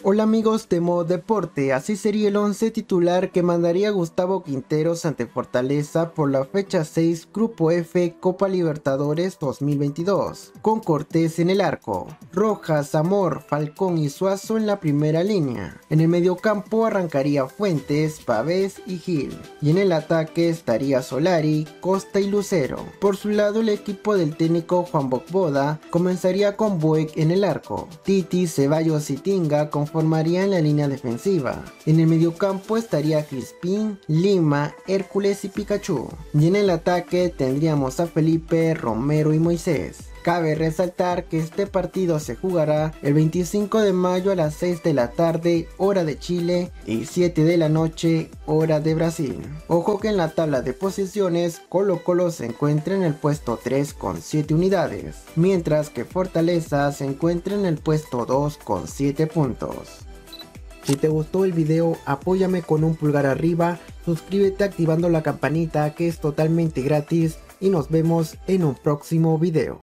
Hola amigos de Modo Deporte, así sería el 11 titular que mandaría Gustavo Quinteros ante Fortaleza por la fecha 6 Grupo F Copa Libertadores 2022, con Cortés en el arco, Rojas, Amor, Falcón y Suazo en la primera línea. En el mediocampo arrancaría Fuentes, Pavés y Gil, y en el ataque estaría Solari, Costa y Lucero. Por su lado el equipo del técnico Juan Bocboda comenzaría con Buek en el arco, Titi, Ceballos y Tinga conformarían la línea defensiva. En el mediocampo estaría Crispín, Lima, Hércules y Pikachu. Y en el ataque tendríamos a Felipe, Romero y Moisés. Cabe resaltar que este partido se jugará el 25 de mayo a las 6 de la tarde, hora de Chile, y 7 de la noche, hora de Brasil. Ojo que en la tabla de posiciones, Colo-Colo se encuentra en el puesto 3 con 7 unidades, mientras que Fortaleza se encuentra en el puesto 2 con 7 puntos. Si te gustó el video, apóyame con un pulgar arriba, suscríbete activando la campanita que es totalmente gratis y nos vemos en un próximo video.